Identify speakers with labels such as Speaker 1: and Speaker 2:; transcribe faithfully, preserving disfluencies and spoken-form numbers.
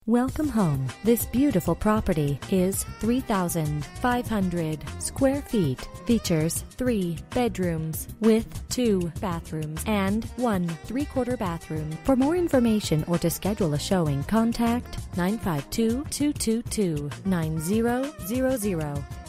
Speaker 1: Welcome home. This beautiful property is three thousand five hundred square feet. Features three bedrooms with two bathrooms and one three-quarter bathroom. For more information or to schedule a showing, contact nine five two, two two two, nine zero zero zero.